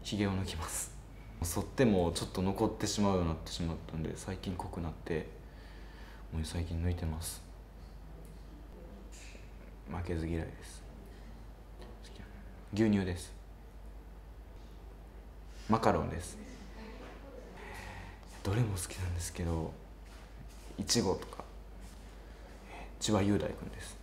ひげを抜きます。剃ってもちょっと残ってしまうようになってしまったんで、最近濃くなってもう最近抜いてます。負けず嫌いです。牛乳です。マカロンです。どれも好きなんですけど、いちごとか千葉雄大君です。